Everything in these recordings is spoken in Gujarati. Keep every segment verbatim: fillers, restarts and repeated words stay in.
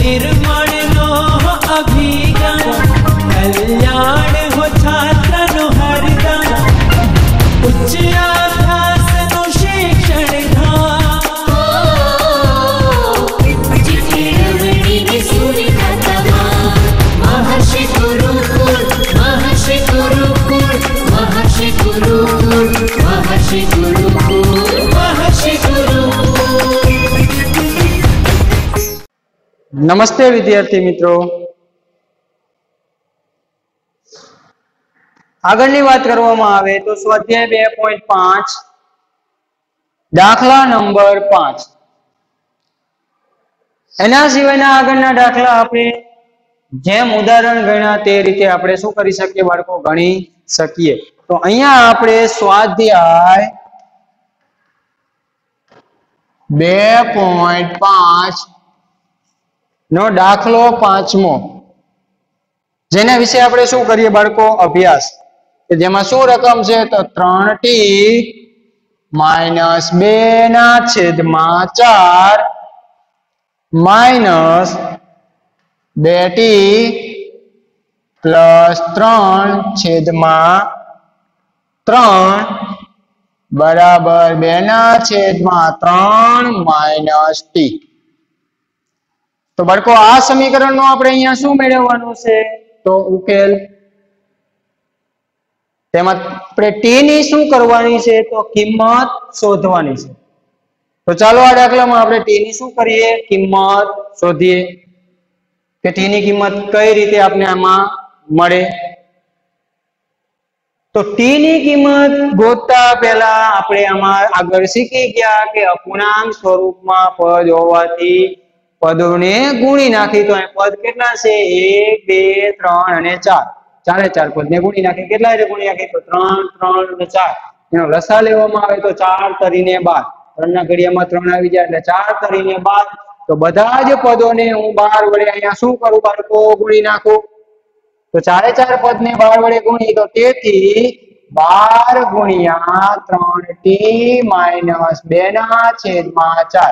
निर्मळनो अभिगम कल्याण हो छात्रनो हरदम उच्च अभ्यासनो शिक्षण महर्षि गुरुकुल महर्षि गुरुकुल महर्षि गुरुकुल महर्षि गुरुकुल महर्षि गुरुकुल। नमस्ते विद्यार्थी मित्रों, આગળની વાત કરવામાં આવે તો સ્વાધ્યાય બે પોઈન્ટ પાંચ દાખલા નંબર પાંચ એના સિવાયના આગળના દાખલા આપણે જેમ ઉદાહરણ ગણ્યા તે રીતે આપણે શું કરી શકીએ બાળકો ગણી શકીએ। તો અહીંયા આપણે સ્વાધ્યાય બે પોઈન્ટ પાંચ નો દાખલો પાંચમો જેના વિશે આપણે શું કરીએ બાળકો અભ્યાસ કે જેમાં શું રકમ છે તો ત્રણ ટી માઇનસ બે ના છેદમાં ચાર માઇનસ બે ટી પ્લસ ત્રણ છેદમાં ત્રણ બરાબર બે ના છેદમાં ત્રણ માઇનસ ટી। तो बाळको आ समीकरण नो आपणे अहींया शुं मेळववानुं छे तो उकेल तेमां आपणे टी ની શું કરવાની છે તો કિંમત શોધવાની છે। તો ચાલો આ દાખલામાં આપણે ટી ની શું કરીએ કિંમત શોધીએ કે ટી ની કિંમત કઈ રીતે આપણે આમાં મળે। તો ટી ની કિંમત ગોતતા પહેલા આપણે આમાં આગળ શીખી ગયા કે અપૂર્ણાંक સ્વરૂપમાં પદ હોવાથી पदों ने गुणी नाखी तो पद केटला छे एक बे त्रण अने चार चारे चार पद ने गुणी नाखी केटला रे गुणी नाखी तो त्रण त्रण अने चार एनो लसा लेवामां आवे तो चार तरीने बार त्रण ना घडियामां त्रण आवी जाय એટલે चार तरीने बार तो बधा ज पदों ने हूँ बार वडे अहींया शुं करूं बाळको गुणी नाखूं तो चारे चार पद ने बार वडे गुणी तो तेथी बार गुणिया त्रण टी माइनस बे ना छेदमां चार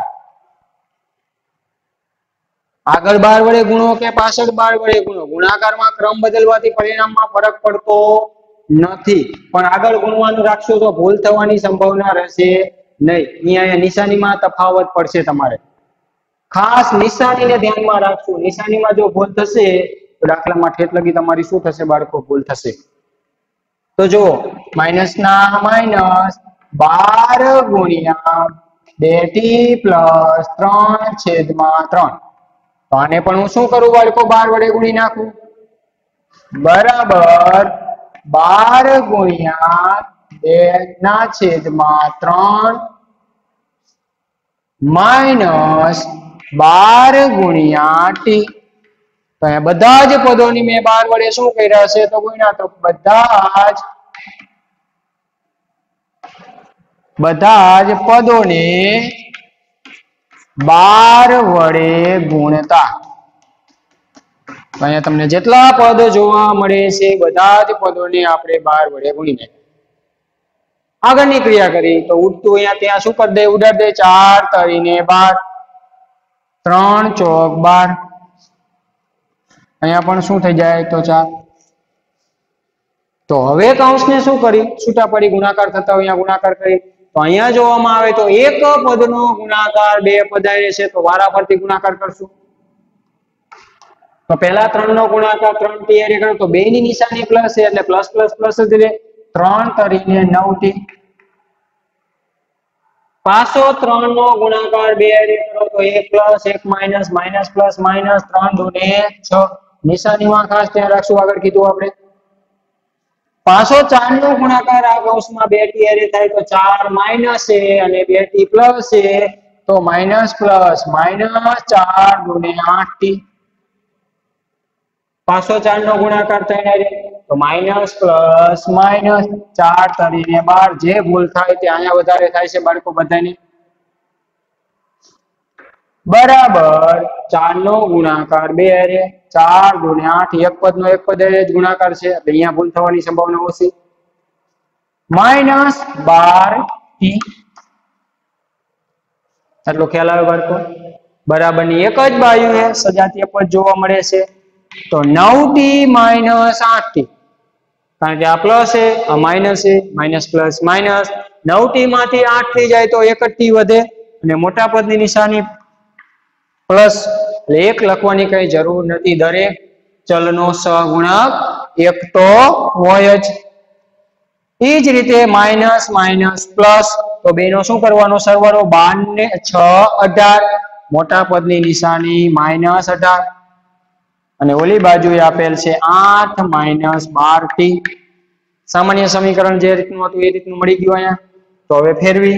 આગળ બાર વડે ગુણો કે પાછળ બાર વડે ગુણો ગુણાકારમાં ક્રમ બદલવાથી પરિણામમાં ફરક પડતો નથી પણ આગળ ગુણવાનું રાખશો તો ભૂલ થવાની સંભાવના રહેશે નહીં। અહીંયા નિશાનીમાં તફાવત પડશે તમારે ખાસ નિશાનીને ધ્યાનમાં રાખજો નિશાનીમાં જો ભૂલ થશે તો દાખલામાં ઠેઠ લગી તમારી શું થશે બાળકો ભૂલ થશે। તો જો માઈનસ ના માઈનસ બાર ગુણ્યા બે ટી પ્લસ ત્રણ છેદમાં ત્રણ तो आने पण हूँ शू करूं बाळको बार वडे गुणी नाखूं बराबर बार गुणिया बे ना छेदमां त्रण माइनस बार गुणिया टी तो अहींया बधा ज पदोनी मैं बार वडे शू कर्या छे तो गुण्या तो बधा ज बधा ज पदोने बार वडे गुणता तो अहींया तमने जेटला पद जोवा मळे छे बधा ज पदोने आपणे बार वडे गुणी नाखीए। આગળની ક્રિયા કરી તો ઉડતું અહીંયા ત્યાં શું કરી દે ઉડાડ દે ચાર તરીને બાર ત્રણ ચોક બાર અહીંયા પણ શું થઈ જાય તો ચાર। તો હવે કૌંસને શું કરી છૂટા પડી ગુણાકાર થતા હોય અહીંયા ગુણાકાર કરી तो अहींया जोवामां आवे तो एक पदनो गुणाकार बे पद आवे छे तो वाराफरती गुणाकार करशुं तो पहेला त्रण नो गुणाकार त्रण टी हारे करो तो बे नी निशानी प्लस छे એટલે प्लस प्लस प्लस ज रे त्रण तरीने नौ टी पाछो त्रण नो गुणाकार बे हारे करो तो एक प्लस एक माइनस माइनस प्लस माइनस त्रण दूने छ निशानीमां खास ध्यान राखशुं આગળ કીધું આપણે पाछो चार नो गुणाकार आ कौंसमां बे टी हारे थाय तो चार माइनस है अने बे टी प्लस है तो माइनस प्लस माइनस चार गुणे आठ टी पाछो चार नो गुणाकार थई हारे तो माइनस प्लस माइनस चार तरीने बार जे भूल थाय ते अहींया वधारे थाय छे बाळको बधाने बराबर चार नो गुणाकार बे हारे चार गुण्या आठ एक पद नो एक पद हारे गुणाकार छे એટલે અહીંયા ભૂલ થવાની સંભાવના ઓછી माइनस बार टी એટલો ખ્યાલ આવે બાળકો। બરાબરની એક જ બાજુએ સજાતીય પદ જોવા મળે છે તો નવ ટી માઇનસ આઠ ટી, કારણ કે આ પ્લસ છે આ માઇનસ છે, માઇનસ પ્લસ માઇનસ, નવ ટી માંથી આઠ થઈ જાય તો એક જ ટી વધે અને મોટા પદની નિશાની પ્લસ, એટલે એક લખવાની કઈ જરૂર નથી, દરેક ચલનો સહગુણક એક તો હોય જ. એ જ રીતે માઇનસ માઇનસ પ્લસ, તો બેનો શું કરવાનો સરવાળો, બાર ને છ અઢાર, મોટા પદની નિશાની માઇનસ અઢાર અને ઓલી બાજુએ આપેલ છે આઠ માઇનસ બાર ટી. સામાન્ય સમીકરણ જે રીતનું હતું એ રીતનું મળી ગયું અહીંયા. તો હવે ફેરવી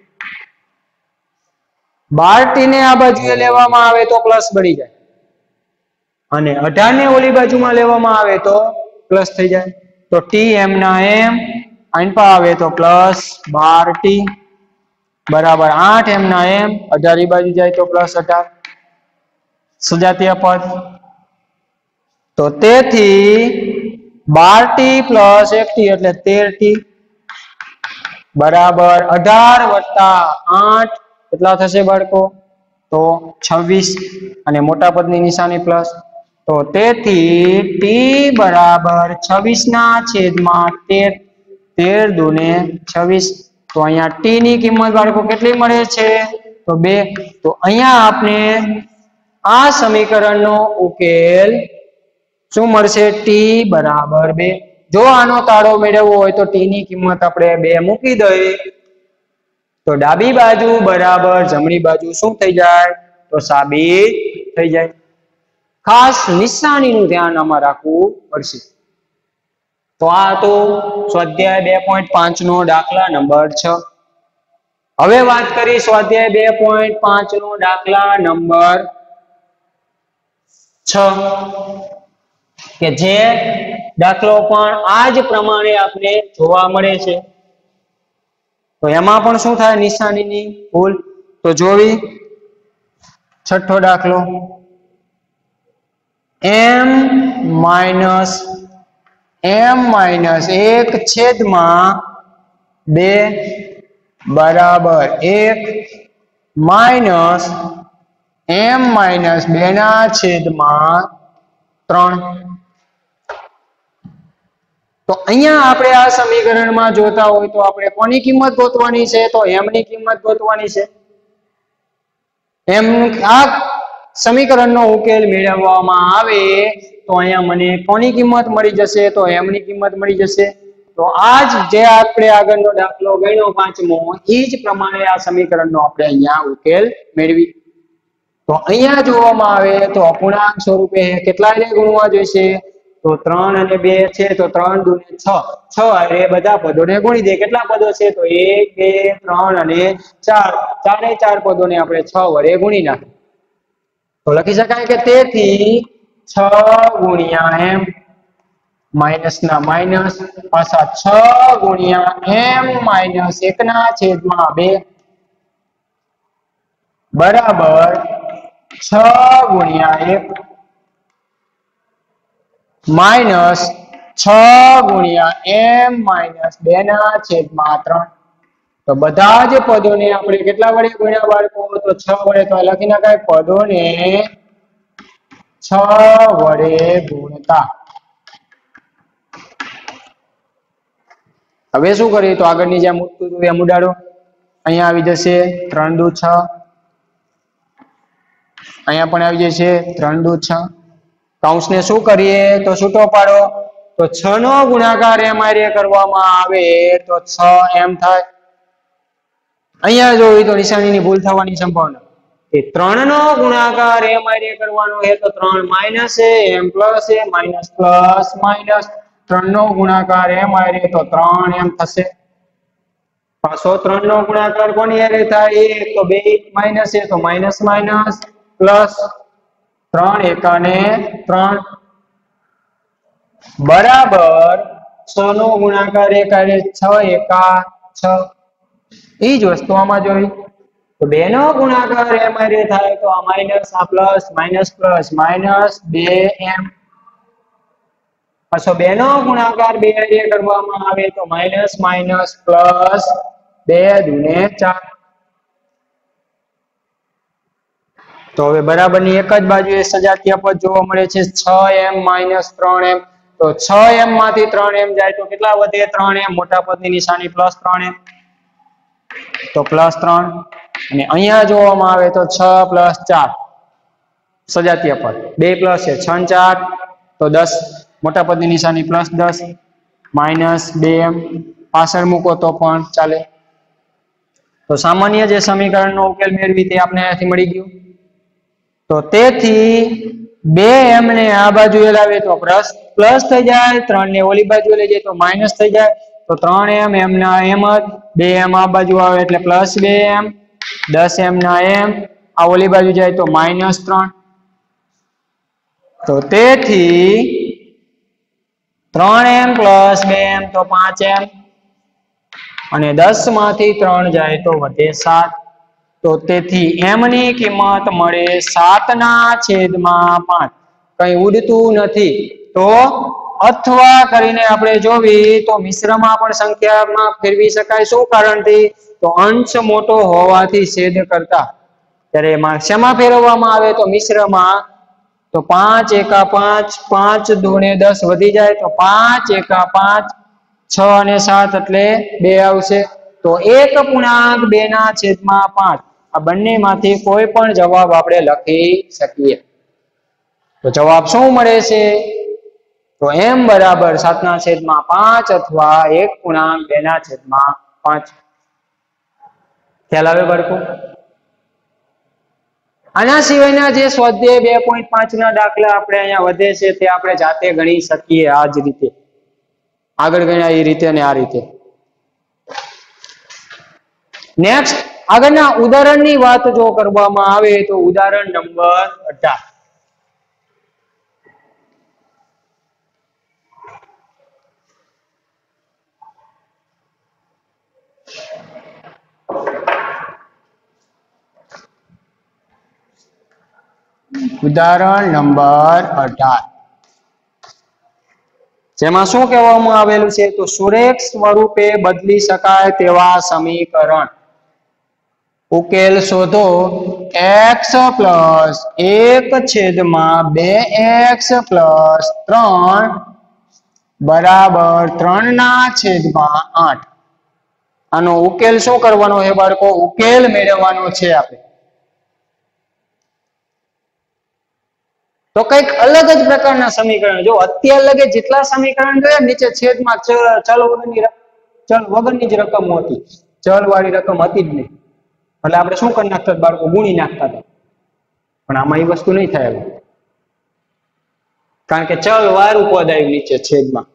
બાર ટી ને આ બાજુએ લેવામાં આવે તો પ્લસ બની જાય અને અઢાર ને ઓલી બાજુમાં લેવામાં આવે તો પ્લસ થઈ જાય. તો ટી એમ ના એમ આઈન આવે તો પ્લસ બાર ટી બરાબર આઠ એમ ના એમ, અઢાર ની બાજુ જાય તો પ્લસ અઢાર, સજાતીય પદ. તો તેથી બાર ટી પ્લસ એક ટી એટલે તેર ટી બરાબર અઢાર વત્તા આઠ કેટલા થશે બાળકો, તો છવ્વીસ અને મોટા પદની નિશાની પ્લસ. તો તેથી ટી બરાબર છવ્વીસ ના છેદમાં તેર, તેર દુને છવ્વીસ. તો અહીંયા ટી ની કિંમત બાળકો કેટલી મળે છે, તો બે. તો અહીંયા આપણે આ સમીકરણનો ઉકેલ શું મળશે, ટી બરાબર બે. જો આનો તાળો મેળવવો હોય તો ટી ની કિંમત આપણે બે મૂકી દઈએ તો ડાબી બાજુ બરાબર જમણી બાજુ શું થઈ જાય, તો સાબિત થઈ જાય. ખાસ નિશાનીનું ધ્યાન આમાં રાખવું પડશે. તો આ હતો સ્વાધ્યાય બે પોઈન્ટ પાંચ નો દાખલા નંબર છ. હવે વાત કરી સ્વાધ્યાય બે પોઈન્ટ પાંચ નો દાખલા નંબર છ, કે જે દાખલો પણ આ જ પ્રમાણે આપણે જોવા મળે છે. તો એમાં પણ શું થાય, નિશાનીની ભૂલ. તો જોવી છઠ્ઠો દાખલો, એમ માઇનસ એમ માઇનસ એક છેદમાં બે બરાબર એક માઇનસ એમ માઇનસ બે ના છેદમાં ત્રણ. તો અહીંયા આપણે આ સમીકરણમાં જોતા હોય તો આપણે કોની કિંમત ગોતવાની છે, તો એમ ની કિંમત ગોતવાની છે. એમ આ સમીકરણનો ઉકેલ મેળવવામાં આવે તો અહીંયા મને કોની કિંમત મળી જશે, તો એમ ની કિંમત મળી જશે. તો આજ જે આપણે આગળનો દાખલો ગણ્યો પાંચમો, એ જ પ્રમાણે આ સમીકરણનો આપણે અહીંયા ઉકેલ મેળવી. તો અહીંયા જોવામાં આવે તો અપૂર્ણાંક સ્વરૂપે કેટલાને ગુણવા જોઈશે, તો ત્રણ અને બે છે તો ત્રણ દુ ને છ, છ અરે બધા પદોને ગુણી દે. કેટલા પદો છે, તો એક બે ત્રણ અને ચાર, ચારે ચાર પદોને આપણે છ વડે ગુણી નાખીએ તો લખી શકાય કે તેથી છ ગુણ્યા એમ માઇનસ ના માઇનસ પાછા છ ગુણ્યા એમ માઇનસ એક ના છેદમાં બે બરાબર છ ગુણ્યા એક માઇનસ છ ગુણ્યા એમ માઇનસ બે ના છેદમાં ત્રણ. તો બધા જ પદોને આપણે કેટલા વડે ગુણ્યા બાળકો, તો છ વડે. તો લખી નાખાય પદોને છ વડે ગુણતા. હવે શું કરીએ, તો આગળની જેમ મૂકતું હતું એમ ઉડાડો. અહીંયા આવી જશે ત્રણ દુ છ, અહીંયા પણ આવી જશે ત્રણ દુ છ. કૌંસને શું કરીએ, તો છૂટો પાડો. તો છ નો ગુણાકાર એમ આરે કરવામાં આવે તો છ એમ થાય. અહીંયા જોઈ તો નિશાનીની ભૂલ થવાની સંભાવના. એ ત્રણ નો ગુણાકાર એમ આરે કરવાનો છે તો ત્રણ માઇનસ છે, એમ પ્લસ છે, માઇનસ પ્લસ માઇનસ. ત્રણ નો ગુણાકાર એમ આરે તો ત્રણ એમ થશે. પાછો ત્રણ નો ગુણાકાર કોની હારે થાય, એક તો બે માઇનસ છે તો માઇનસ માઇનસ પ્લસ ત્રણ એકાને ત્રણ બરાબર છ નો ગુણાકાર એક હારે છ એકા છ. એ જ વસ્તુ આમાં જોઈ તો બે નો ગુણાકાર એમ હારે થાય તો આ માઇનસ આ પ્લસ માઇનસ પ્લસ માઇનસ બે એમ. પાછો બે નો ગુણાકાર બે હારે કરવામાં આવે તો માઇનસ માઇનસ પ્લસ બે દુને ચાર. તો હવે બરાબરની એક જ બાજુએ સજાતીય પદ જોવા મળે છે છ એમ માઇનસ ત્રણ એમ. તો છ એમ માંથી ત્રણ એમ જાય તો કેટલા વધે? ત્રણ એમ. મોટા પદની નિશાની પ્લસ ત્રણ એમ, તો પ્લસ ત્રણ. અને અહીંયા જોવામાં આવે તો છ પ્લસ ચાર સજાતીય પદ, બે પ્લસ છે છ ને ચાર તો દસ, મોટા પદની નિશાની પ્લસ દસ, માઇનસ બે એમ પાછળ મૂકો તો પણ ચાલે. તો સામાન્ય જે સમીકરણનો ઉકેલ મેળવી તે આપણે અહીંયાથી મળી ગયું. તો તેથી બે એમ ને આ બાજુ લાવે તો પ્લસ પ્લસ થઈ જાય, ત્રણ ને ઓલી બાજુ લઈ જાય તો માઇનસ થઈ જાય. તો ત્રણ એમ એમ ના એમ જ, બે એમ આ બાજુ આવે એટલે પ્લસ બે એમ, દસ એમ ના એમ, આ ઓલી બાજુ જાય તો માઇનસ ત્રણ. તો તેથી ત્રણ એમ પ્લસ બે એમ તો પાંચ એમ, અને દસ માંથી ત્રણ જાય તો વધે સાત. તો તેથી એમ ની કિંમત મળે સાત ના છેદમાં પાંચ. કઈ ઉડતું નથી. તો અથવા કરીને આપણે જોવી તો મિશ્રમાં પણ સંખ્યામાં ફેરવી શકાય. શું કારણથી? તો અંશ મોટો હોવાથી છેદ કરતા. ત્યારે એમાં શેમાં ફેરવવામાં આવે તો મિશ્રમાં. તો પાંચ એકા પાંચ, પાંચ દૂને દસ વધી જાય તો પાંચ એકા પાંચ, છ અને સાત એટલે બે આવશે. તો એક પૂર્ણાંક બે ના છેદમાં પાંચ, આ બંને માંથી કોઈ પણ જવાબ આપણે લખી શકીએ. તો જવાબ શું મળે છે? તો એમ બરાબર સાત ના છેદમાં પાંચ અથવા એક પૂર્ણાંક બે ના છેદમાં પાંચ. ખ્યાલ આવે બાળકો? આના સિવાયના જે સ્વાધ્યાય બે પોઈન્ટ પાંચ ના દાખલા આપણે અહીંયા વધે છે તે આપણે જાતે ગણી શકીએ. આ જ રીતે આગળ ગણ્યા એ રીતે અને આ રીતે. નેક્સ્ટ આગળના ઉદાહરણની વાત જો કરવામાં આવે તો ઉદાહરણ નંબર અઢાર. ઉદાહરણ નંબર અઢાર જેમાં શું કહેવામાં આવેલું છે? તો સુરેખ સ્વરૂપે બદલી શકાય તેવા સમીકરણ. ઉકેલ શોધો. એક્સ પ્લસ એક છેદમાં બે એક્સ પ્લસ ત્રણ બરાબર ત્રણ ના છેદમાં આઠ. આનો ઉકેલ શું કરવાનો છે બાળકો? ઉકેલ મેળવવાનો છે આપણે. તો કઈક અલગ જ પ્રકારના સમીકરણ. જો અત્યાર લગે જેટલા સમીકરણ જોયા નીચે છેદમાં ચલ વગરની ચલ વગરની જ રકમ હતી, ચલ વાળી રકમ હતી જ નહીં. એટલે આપણે શું કરી નાખતા બાળકો? ગુણી નાખતા હતા. પણ આમાં એ વસ્તુ નહીં થાય, કારણ કે ચલ વાળું પદ આવ્યું નીચે છેદમાં.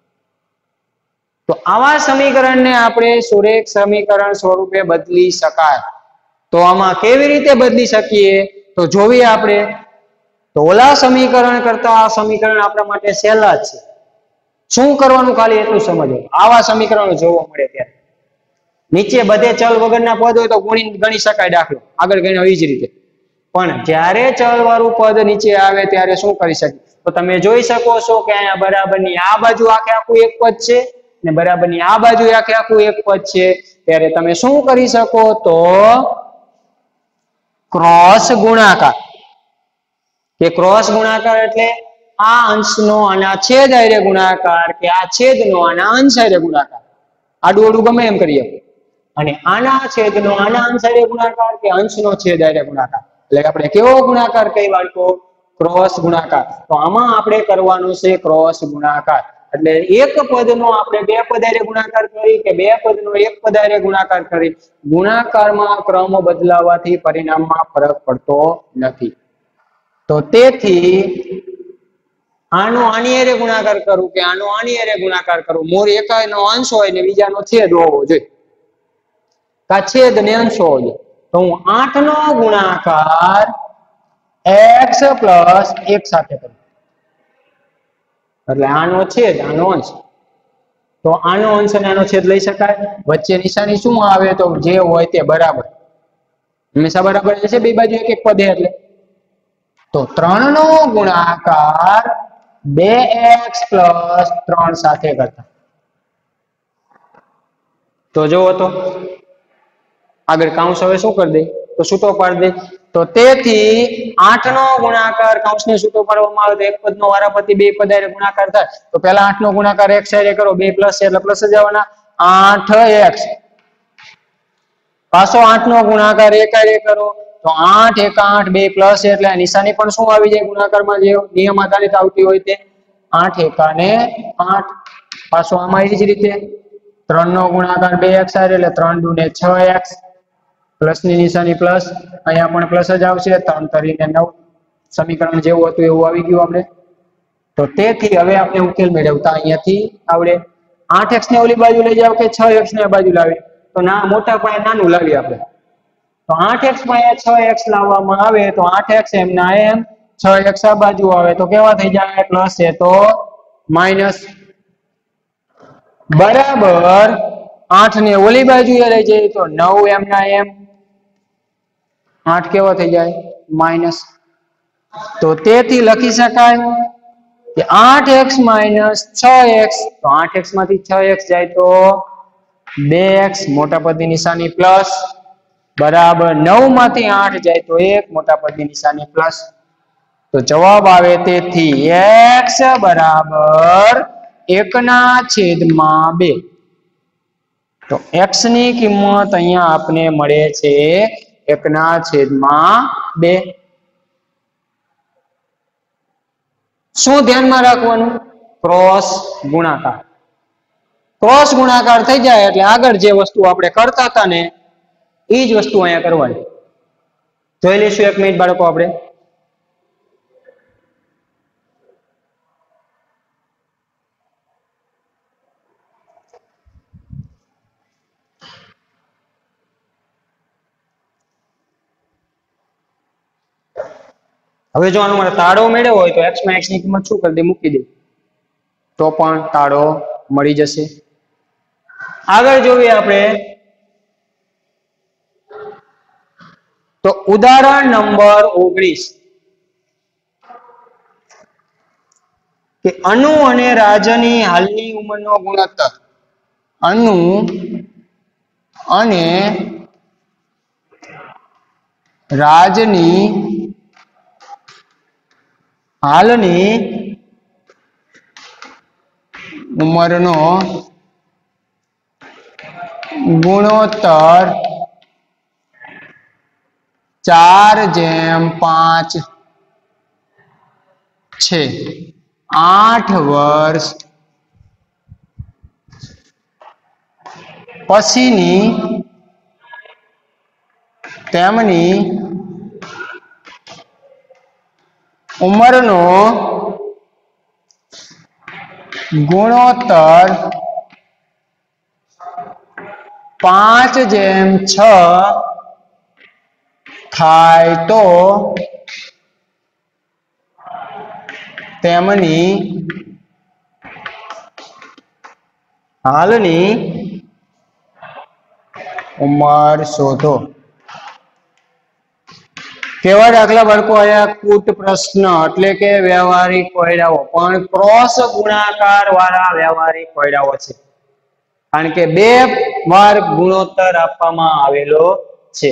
તો આવા સમીકરણને આપણે સુરેખ સમીકરણ સ્વરૂપે બદલી શકાય. તો આમાં કેવી રીતે બદલી શકીએ? તો જોઈએ આપણે. તો ઓલા સમીકરણ કરતા આ સમીકરણ આપણા માટે સહેલા છે. શું કરવાનું? ખાલી એટલું સમજો. આવા સમીકરણો જોવા મળે ત્યારે નીચે બધે ચલ વગરના પદ હોય તો ગુણી ગણી શકાય દાખલો, આગળ ગણ્યો એ જ રીતે. પણ જ્યારે ચલ વાળું પદ નીચે આવે ત્યારે શું કરી શકીએ? તો તમે જોઈ શકો છો કે અહીંયા બરાબરની આ બાજુ આખે આખું એક પદ છે ને બરાબરની આ બાજુ આખે આખું એક પદ છે. ત્યારે તમે શું કરી શકો? તો ક્રોસ ગુણાકાર. કે ક્રોસ ગુણાકાર એટલે આ અંશનો આના છેદ હારે ગુણાકાર કે આ છેદનો આના અંશ હારે ગુણાકાર. આડું આડું ગમે એમ કરીએ. અને આના છેદનો આના અંશ હારે ગુણાકાર કે અંશનો છેદ હારે ગુણાકાર. એટલે આપણે કેવો ગુણાકાર કઈ બાળકો? ક્રોસ ગુણાકાર. તો આમાં આપણે કરવાનું છે ક્રોસ ગુણાકાર. એટલે એક પદનો આપણે બે પદ હારે ગુણાકાર કરી કે બે પદનો એક પદ હારે ગુણાકાર કરી. ગુણાકારમાં ક્રમ બદલાવાથી પરિણામમાં ફરક પડતો નથી. તો તેથી આનો આની હારે ગુણાકાર કરું કે આનો આની હારે ગુણાકાર કરું, મોર એકાનો અંશ હોય ને બીજાનો છેદ હોવો જોઈએ. કા છેદ ને અંશ હોવો જોઈએ. તો હું આઠ નો ગુણાકાર x પ્લસ એક સાથે કરું. એટલે આનો છેદ આનો અંશ. તો આનો અંશ અને આનો છેદ લઈ શકાય. વચ્ચે નિશાની શું આવે? તો જે હોય તે બરાબર. હંમેશા બરાબર છે બે બાજુ એક એક પદ એટલે. તો ત્રણ નો ગુણાકાર બે એક્સ પ્લસ ત્રણ સાથે કરતા. તો જોવો તો આગળ કાઉન્સ હવે શું કરી દે? તો છૂટો પાડી દે. તો તેથી આઠ નો ગુણાકાર કૌંસને છૂટો પાડવામાં આવે તો એક પદનો વારાફરતી બે પદ હારે ગુણાકાર થાય તો પહેલા આઠ નો ગુણાકાર એક સાઈડે કરો બે પ્લસ છે એટલે પ્લસ જ આવવાના આઠ એક્સ પાછો આઠ નો ગુણાકાર એક હારે કરો તો આઠ એક આઠ બે પ્લસ એટલે નિશાની પણ શું આવી જાય ગુણાકારમાં જે નિયમ આધારિત આવતી હોય તે આઠ એકા ને આઠ પાછો આમાં એ જ રીતે ત્રણ નો ગુણાકાર બે એક્સ હારે એટલે ત્રણ દુ ને છ એક્સ પ્લસ ની નિશાની પ્લસ અહીંયા પણ પ્લસ જ આવશે ત્રણ તરીને નવ સમીકરણ જેવું હતું એવું આવી ગયું આપણે તો તેથી હવે આપણે ઉકેલ મેળવતા અહીંયાથી આવડે આઠ એક્સ ને ઓલી બાજુ લઈ જાવ કે છ એક્સ ને આ બાજુ લાવી તો ના મોટા પાયે નાનું લાવીએ આપણે તો આઠ એક્સ માં છ એક્સ લાવવામાં આવે તો આઠ એક્સ એમ ના એમ છ એક્સ આ બાજુ આવે તો કેવા થઈ જાય પ્લસ છે તો માઇનસ બરાબર આઠ ને ઓલી બાજુ લઈ જઈએ તો નવ એમ ના એમ આઠ કેવો થઈ જાય માઇનસ તો તેથી લખી શકાય કે આઠ એક્સ માઇનસ છ એક્સ તો આઠ એક્સ માંથી છ એક્સ જાય તો બે એક્સ મોટા પદની નિશાની પ્લસ બરાબર નવ માંથી આઠ જાય તો એક મોટા પદની નિશાની પ્લસ તો જવાબ આવે તેથી x બરાબર એક ના છેદમાં બે તો x ની કિંમત અહીંયા આપને મળે છે એક ના છેદમાં બે શું ધ્યાનમાં રાખવાનું ક્રોસ ગુણાકાર ક્રોસ ગુણાકાર થઈ જાય એટલે આગળ જે વસ્તુ આપણે કરતા હતા ને એ જ વસ્તુ અહીંયા કરવાની જોઈ લઈશું એક મિનિટ બાળકો આપણે હવે જો આનો મારે તાળો મેળવ્યો હોય તો x માં x ની કિંમત શું કરી દે મૂકી દે તો પણ તાળો મળી જશે આગળ જોઈએ આપણે તો ઉદાહરણ નંબર ઓગણીસ કે અનુ અને રાજની હાલની ઉંમરનો ગુણોત્તર અનુ અને રાજની હાલની ઉંમરનો ગુણોત્તર ચાર જેમ પાંચ છે આઠ વર્ષ પછીની તેમની ઉંમરનો ગુણોત્તર પાંચ જેમ છ થાય તો તેમની હાલની ઉંમર શોધો કેવા દાખલા બાળકો આયા કૂટ પ્રશ્ન એટલે કે વ્યવહારિક કોયડાઓ પણ ક્રોસ ગુણાકાર વાળા વ્યવહારિક કોયડાઓ છે કારણ કે બે વાર ગુણોત્તર આપવામાં આવેલો છે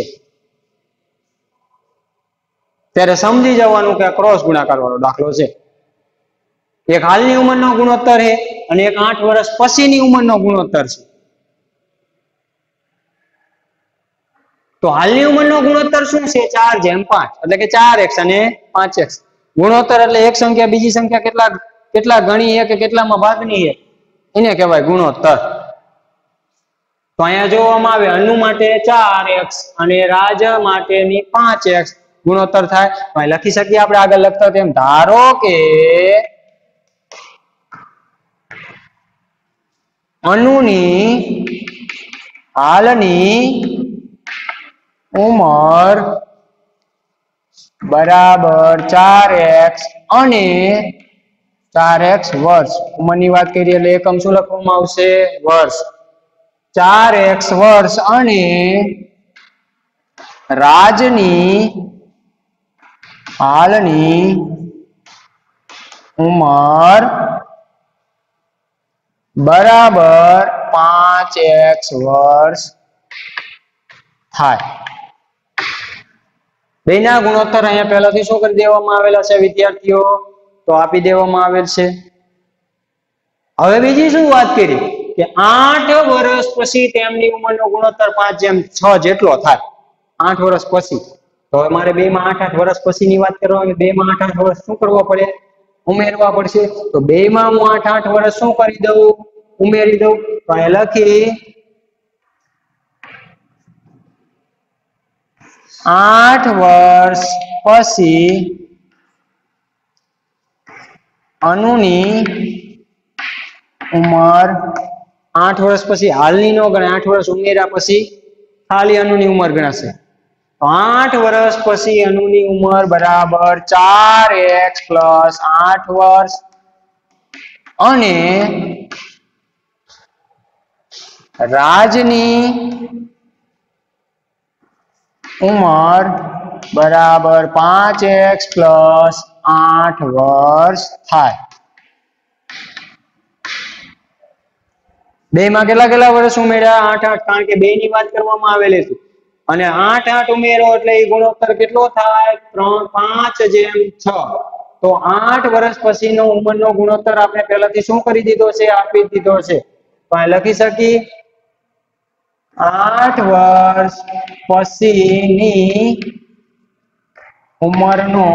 ત્યારે સમજી જવાનું કે ક્રોસ ગુણાકાર વાળો દાખલો છે એક હાલની ઉંમરનો ગુણોત્તર છે અને એક આઠ વર્ષ પછીની ઉંમરનો ગુણોત્તર છે તો હાલની ઉંમરનો ગુણોત્તર શું છે ચાર જેમ પાંચ એટલે કે ચાર એક્સ અને પાંચ એક્સ ગુણોત્તર એટલે એક સંખ્યા બીજી સંખ્યા કેટલા કેટલા ગણી છે કે કેટલામાં ભાગની છે એને કહેવાય ગુણોત્તર તો અહીંયા જોવામાં આવે અનુ માટે ચાર એક્સ અને રાજ માટેની પાંચ એક્સ ગુણોત્તર થાય અહીં લખી શકીએ આપણે આગળ લખતા તેમ ધારો કે અનુની હાલની ઉંમર બરાબર ચાર એક્સ અને ચાર એક્સ વર્ષ ઉંમરની વાત કરીએ એટલે એકમ શું લખવામાં આવશે વર્ષ ચાર એક્સ વર્ષ અને રાજની હાલની ઉંમર બરાબર પાંચ એક્સ વર્ષ થાય બેના ગુણોત્તર અહીંયા પહેલાથી શું કરી દેવામાં આવેલા છે વિદ્યાર્થીઓ? તો આપી દેવામાં આવેલ છે. હવે બીજી શું વાત કરી કે આઠ વર્ષ પછી તેમની ઉંમરનો ગુણોત્તર પાંચ જેમ છ જેટલો થાય. આઠ વર્ષ પછી તો મારે બે માં આઠ આઠ વર્ષ પછી ની વાત કરવાની. બે માં આઠ આઠ વર્ષ શું કરવા પડે? ઉમેરવા પડશે. તો બે માં હું આઠ આઠ વર્ષ શું કરી દઉં? ઉમેરી દઉં. તો અહીંયા લખી આઠ વર્ષ પછી અનુની ઉંમર આઠ વર્ષ પછી હાલની નો ગણાય, આઠ વર્ષ ઉમેર્યા પછી ખાલી અનુની ઉંમર ગણાશે. તો આઠ વર્ષ પછી અનુની ઉંમર બરાબર ચાર એક્સ પ્લસ આઠ વર્ષ અને રાજની ઉંમર બરાબર પાંચ એક્સ પ્લસ આઠ વર્ષ થાય. બે માં કેટલા કેટલા વર્ષ ઉમેર્યા? આઠ આઠ, કારણ કે બે ની વાત કરવામાં આવેલી છે. અને આઠ આઠ ઉમેરો એટલે એ ગુણોત્તર કેટલો થાય? ત્રણ પાંચ જેમ છ. તો આઠ વર્ષ પછીનો ઉંમરનો ગુણોત્તર આપણે પહેલાથી શું કરી દીધો છે? આપી દીધો છે. તો અહીં લખી શકીએ આઠ વર્ષ પછીની ઉંમરનો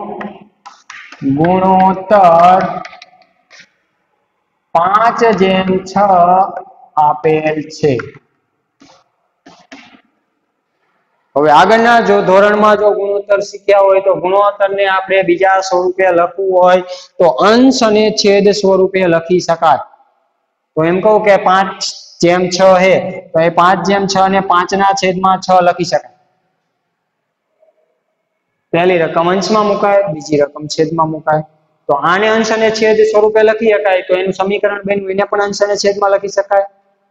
ગુણોત્તર પાંચ જેમ છ આપેલ છે. હવે આગળના જો ધોરણમાં જો ગુણોત્તર શીખ્યા હોય તો ગુણોત્તરને આપણે બીજા સ્વરૂપે લખવું હોય તો અંશ અને છેદ સ્વરૂપે લખી શકાય. તો એમ કહું કે પાંચ જેમ છ હે તો એ પાંચ જેમ છ ને પાંચ ના છેદમાં છ લખી શકાય. પહેલી રકમ અંશમાં મુકાય, બીજી રકમ છેદમાં મુકાય. તો આને અંશ અને છેદ સ્વરૂપે લખી શકાય. તો એનું સમીકરણ બન્યું એને પણ અંશ અને છેદમાં લખી શકાય.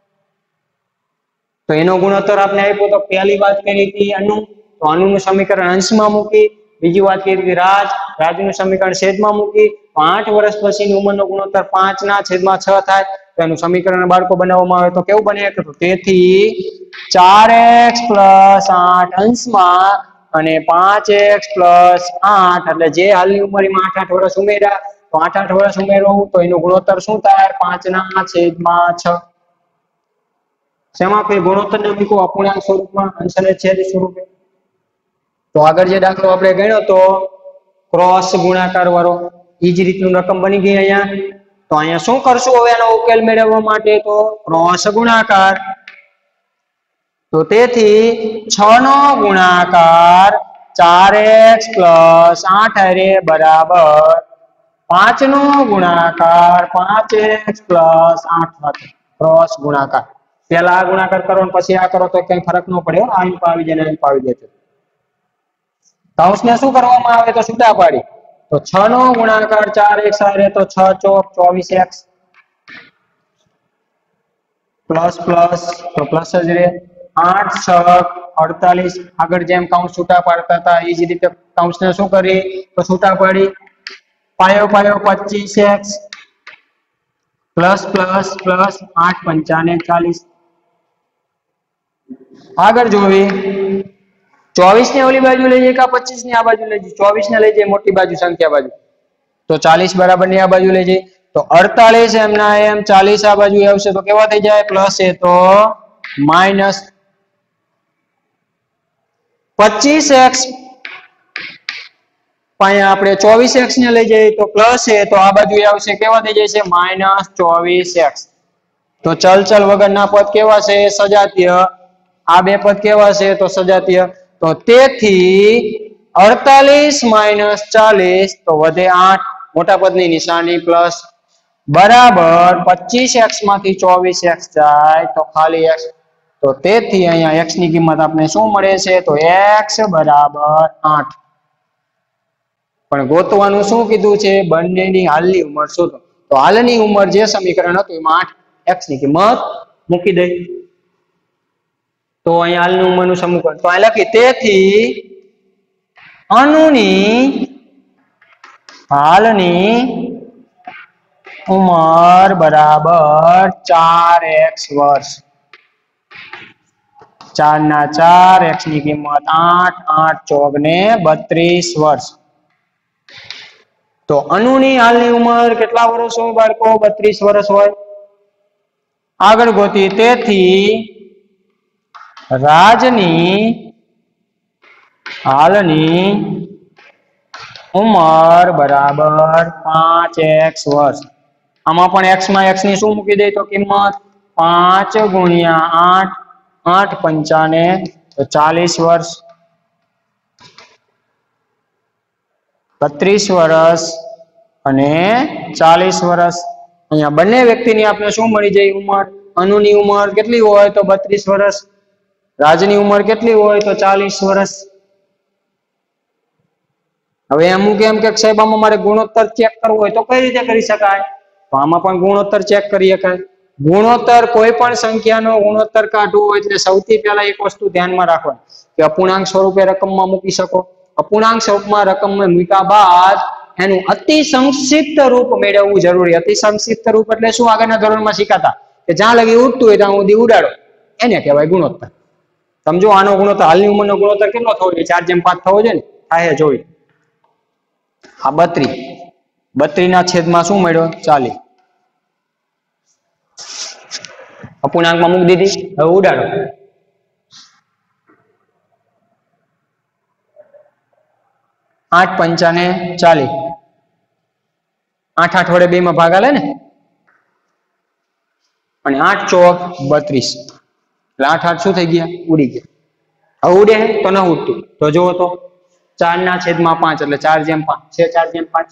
તો એનો ગુણોત્તર આપણે આપ્યો તો પહેલી વાત કરી હતી અનુ, તો અનુનું સમીકરણ અંશમાં મૂકી. બીજી વાત કરી હતી રાજ, રાજનું સમીકરણ છેદમાં મૂકી. તો આઠ વર્ષ પછીની ઉંમરનો ગુણોત્તર પાંચ ના છેદમાં છ થાય. તો એનું સમીકરણ બાળકો બનાવવામાં આવે તો કેવું બને? તો તેથી ચાર એક્સ પ્લસ આઠ અંશમાં અને પાંચ એક્સ પ્લસ આઠ એટલે જે હાલની ઉંમરમાં આઠ આઠ વર્ષ ઉમેર્યા તો આઠ આઠ વર્ષ ઉમેરવું તો એનું ગુણોત્તર શું થાય? પાંચ ના છેદમાં છ. શેમાં કોઈ ગુણોત્તર ને મૂકો? અપૂર્ણાંક સ્વરૂપમાં, અંશ અને છેદ સ્વરૂપે. તો આગળ જે દાખલો આપણે ગણ્યો તો ક્રોસ ગુણાકાર વાળો, એ જ રીતનું રકમ બની ગઈ અહીંયા. તો અહીંયા શું કરશું હવે એનો ઉકેલ મેળવવા માટે? તો ક્રોસ ગુણાકાર. તો તેથી છ નો ગુણાકાર ચાર એક્સ પ્લસ આઠ અરે બરાબર પાંચ નો ગુણાકાર પાંચ એક્સ પ્લસ આઠ સાથે ક્રોસ ગુણાકાર. પેલા આ ગુણાકાર કરો ને પછી આ કરો તો કઈ ફરક ન પડે. આ અહીં પાવી જાય અહીં પાવી જાય. કૌંસને શું કરવામાં આવે? તો છૂટા પાડી. તો છ નો ગુણાકાર ચાર એક્સ આવે તો છ ચોક ચોવીસ એક્સ પ્લસ પ્લસ તો પ્લસ જ રહે. આઠ છ અડતાલીસ. આગળ જેમ કૌંસ છૂટા પાડતા હતા એ જ રીતે કૌંસને શું કરી? તો છૂટા પાડી. પાયો પાયો પચીસ એક્સ પ્લસ પ્લસ પ્લસ આઠ પંચાને ચાલીસ. આગળ જોવી ચોવીસ ને ઓલી બાજુ લઈ જાય કે પચીસ ની આ બાજુ લઈ જાય? ચોવીસ ને લઈ જાય મોટી બાજુ સંખ્યા બાજુ. તો ચાલીસ બરાબર ની આ બાજુ લઈ જાય. તો અડતાલીસ એમના એમ ચાલીસ આ બાજુ આવશે તો કેવા થઈ જાય? પ્લસ એ તો માઇનસ. પચીસ એક્સ અહીંયા આપણે ચોવીસ એક્સ ને લઈ જઈએ તો પ્લસ એ તો આ બાજુ આવશે કેવા થઈ જાય છે? માઇનસ ચોવીસ એક્સ. તો ચલ ચલ વગરના પદ કેવા છે? સજાતીય. આ બે પદ કેવા છે? તો સજાતીય. તો તેથી અડતાલીસ માઇનસ ચાલીસ તો વધે આઠ. મોટા પદની નિશાની પ્લસ બરાબર પચીસ એક્સ માંથી ચોવીસ એક્સ જાય તો ખાલી એક્સ. તો તેથી અહીંયા એક્સ ની કિંમત આપણે શું મળે છે? તો એક્સ બરાબર આઠ. પણ ગોતવાનું શું કીધું છે? બંનેની હાલની ઉંમર શોધો. તો હાલની ઉંમર જે સમીકરણ હતું એમાં આઠ એક્સ ની કિંમત મૂકી દઈ. તો અહીંયા હાલની ઉંમરનું સમીકરણ તો અહીં લખી તેથી અનુની હાલની ઉંમર બરાબર ચાર એક્સ વર્ષ. ચાર ના ચાર, x ની કિંમત આઠ, આઠ ચોક ને બત્રીસ વર્ષ. તો અનુની હાલની ઉંમર કેટલા વર્ષ હોય બાળકો? બત્રીસ વર્ષ હોય. આગળ ગોતી, તેથી રાજની હાલની ઉંમર બરાબર પાંચ એક્સ વર્ષ. આમાં પણ x માં x ની શું મૂકી દે તો કિંમત પાંચ ગુણ્યા આઠ, આઠ પંચાને તો ચાલીસ વર્ષ. બત્રીસ વર્ષ અને ચાલીસ વર્ષ. અહીંયા બંને વ્યક્તિની આપણે શું મળી જાય ઉંમર? અનુની ઉંમર કેટલી હોય તો બત્રીસ વર્ષ, રાજની ઉંમર કેટલી હોય તો ચાલીસ વર્ષ. હવે અમુક એમ કે સાહેબ આમાં મારે ગુણોત્તર ચેક કરવો હોય તો કઈ રીતે કરી શકાય? તો આમાં પણ ગુણોત્તર ચેક કરી શકાય. ગુણોત્તર કોઈ પણ સંખ્યાનો ગુણોત્તર કાઢવો હોય એટલે સૌથી પહેલા એક વસ્તુ ધ્યાનમાં રાખવાની કે અપૂર્ણાંક સ્વરૂપે રકમમાં મૂકી શકો. અપૂર્ણાંક સ્વરૂપમાં રકમમાં મૂક્યા બાદ એનું અતિ સંક્ષિપ્ત રૂપ મેળવવું જરૂરી. અતિ સંક્ષિપ્ત રૂપ એટલે શું? આગળના ધોરણમાં શીખાતા કે જ્યાં લગી ઉડતું હોય ત્યાં સુધી ઉડાડો, એને કહેવાય ગુણોત્તર. સમજો આનો ગુણોત્તર, હાલની ઉંમરનો ગુણોત્તર કેટલો થવો જોઈએ? ચાર જેમ પાંચ થવો જોઈએ ને, થાય જોઈ. આ બત્રીસ, બત્રીસ ના છેદમાં શું મળ્યો? ચાલીસ. અપૂર્ણાંકમાં મૂકી દીધી. હવે ઉડાડો. આઠ પંચાને ચાલીસ. આઠ આઠ વડે બે માં ભાગ આલે ને, અને આઠ ચોક બત્રીસ. એટલે આઠ આઠ શું થઈ ગયા? ઉડી ગયા. હવે ઉડે તો ન ઉડતું તો જુઓ તો ચાર ના છેદમાં પાંચ એટલે ચાર જેમ પાંચ છે, ચાર જેમ પાંચ.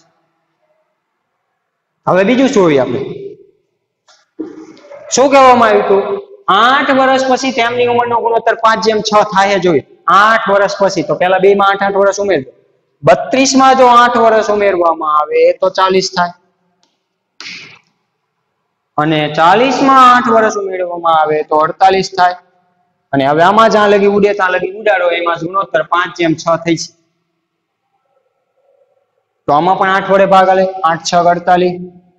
હવે બીજું જોઈએ આપણે. શું કહેવામાં આવ્યું હતું? આઠ વર્ષ પછી તેમની ઉંમરનો ગુણોત્તર પાંચ જેમ છ થાય જોઈએ. આઠ વર્ષ પછી તો પેલા બે માં આઠ આઠ વર્ષ ઉમેરજો. બત્રીસ માં જો આઠ વર્ષ ઉમેરવામાં આવે તો ચાલીસ થાય, અને ચાલીસ માં આઠ વર્ષ ઉમેરવામાં આવે તો અડતાલીસ થાય. અને હવે આમાં જ્યાં લગી ઉડે ત્યાં લગી ઉડાડો, એમાં ગુણોત્તર પાંચ જેમ છ થઈ છે. તો આમાં પણ આઠ વડે ભાગ આલે. આઠ છ અડતાલીસ,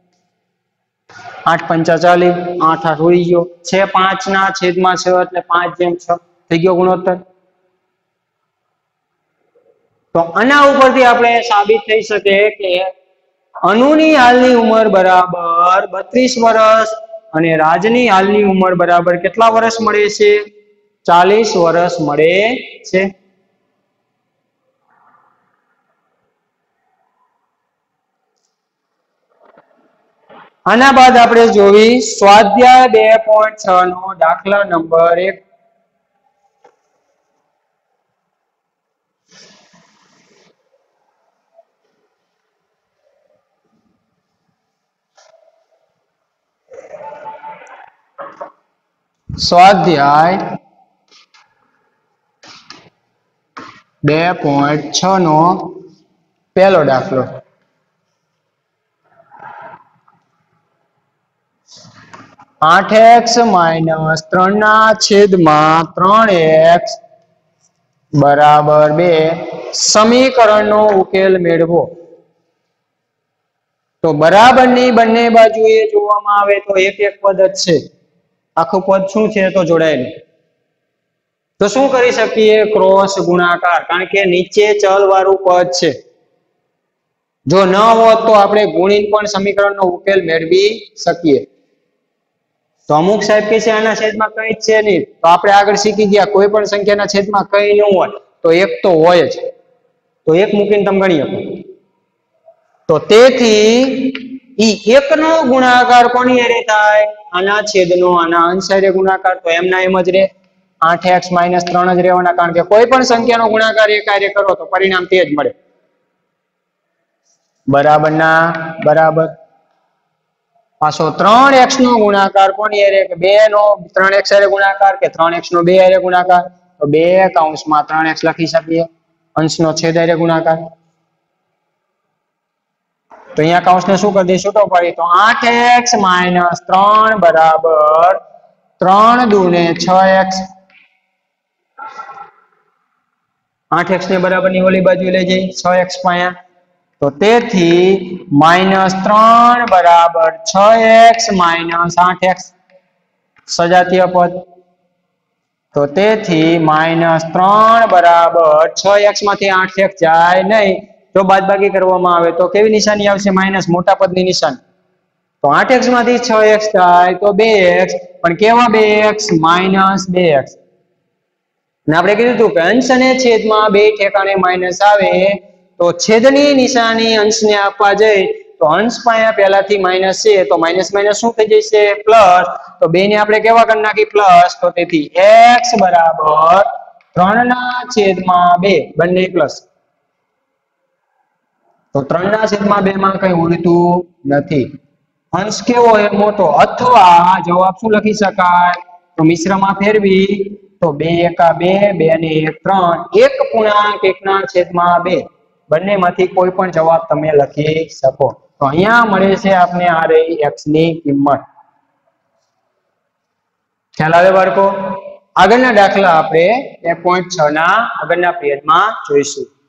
આઠ પંચા ચાલીસ, આઠ આઠ ઉડી ગયો છે. પાંચ ના છેદમાં છ એટલે પાંચ જેમ છ થઈ ગયો ગુણોત્તર. તો આના ઉપરથી આપણે સાબિત થઈ શકે કે અનુની હાલની ઉંમર બરાબર બત્રીસ વર્ષ અને રાજની હાલની ઉંમર બરાબર કેટલા વર્ષ મળે છે? ચાલીસ વર્ષ મળે છે. આના બાદ આપણે જોવી સ્વાધ્યાય બે પોઈન્ટ છ નો દાખલા નંબર એક. સ્વાધ્યાય બે પોઈન્ટ છ નો પહેલો દાખલો. આઠ એક્સ માઇનસ ત્રણ ના છેદમાં ત્રણ એક્સ બરાબર બે સમીકરણનો ઉકેલ મેળવો. તો બરાબરની બંને બાજુએ જોવામાં આવે તો એક એક પદ જ છે. આખું પદ શું છે તો જોડાયેલું. તો શું કરી શકીએ? ક્રોસ ગુણાકાર, કારણ કે નીચે ચલ વાળું પદ છે. જો ન હોત તો આપણે ગુણીને પણ સમીકરણનો ઉકેલ મેળવી શકીએ. તો અમુક સાહેબ કે છે આના છેદમાં કઈ જ છે નહીં, તો આપણે આગળ શીખી ગયા કોઈ પણ સંખ્યાના છેદમાં કઈ ન હોય તો એક તો હોય જ. તો એક મૂકીને તમે ગણી શકો. તો તેથી ઈ એકનો ગુણાકાર કોની હારે થાય? આના છેદનો આના અંશ હારે ગુણાકાર. તો એમના એમ જ રે. આઠ એક્સ માઇનસ ત્રણ જ રહેવાના, કારણ કે કોઈ પણ સંખ્યાનો ગુણાકાર એક હારે કરો તો પરિણામ તે જ મળે. બરાબર ના બરાબર. પાછો ત્રણ એક્સ નો ગુણાકાર કોની હારે? કે બે નો ત્રણ એક્સ હારે ગુણાકાર કે ત્રણ એક્સ નો બે હારે ગુણાકાર. તો બે કૌંસમાં ત્રણ એક્સ લખી શકીએ. અંશનો છેદ હારે ગુણાકાર. તો અહીંયા કૌંસને શું કરી દઈશું તો પડી તો આઠ એક્સ માઇનસ ત્રણ બરાબર ત્રણ દુને છ એક્સ. આઠ એક્સ ને બરાબર ની ઓલી બાજુ લઈ જઈ છ એક્સ પાયા. તો તેથી માઇનસ ત્રણ બરાબર છ એક્સ માઇનસ આઠ એક્સ સજાતીય પદ. તો તેથી માઇનસ ત્રણ બરાબર છ એક્સ માંથી આઠ એક્સ જાય નહીં. જો બાદબાકી કરવામાં આવે તો કેવી નિશાની આવશે? માઇનસ, મોટા પદની નિશાની. તો આઠ એક્સ માંથી છ એક્સ જાય તો બે એક્સ, પણ કેવા બે એક્સ? માઇનસ બે એક્સ. અને આપણે કીધું હતું કે અંશ અને છેદમાં બે ઠેકાણે માઇનસ આવે તો છેદની નિશાની અંશને આપવા જઈ તો અંશ પાયા પહેલાથી માઇનસ છે તો માઇનસ માઇનસ શું થઈ જશે? પ્લસ. તો બે ને આપણે કેવા કરી નાખી? પ્લસ. તો તેથી x બરાબર ત્રણ ના છેદમાં બે, બંને પ્લસ. તો ત્રણ ના છેદમાં બે માં કઈ ઉડતું નથી. અંશ કેવો હોય? મોટો. અથવા જવાબ શું લખી શકાય? તો મિશ્રમાં ફેરવી તો બે એકા બે, બે ને એક ત્રણ, એક પૂર્ણાંક એક ના છેદમાં બે, બંને માંથી કોઈ પણ જવાબ તમે લખી શકો. તો અહીંયા મળે છે આપને આ રહી x ની કિંમત. ખ્યાલ આવે બાળકો? આગળના દાખલા આપણે એક પોઈન્ટ છ ના આગળના પેજમાં જોઈશું.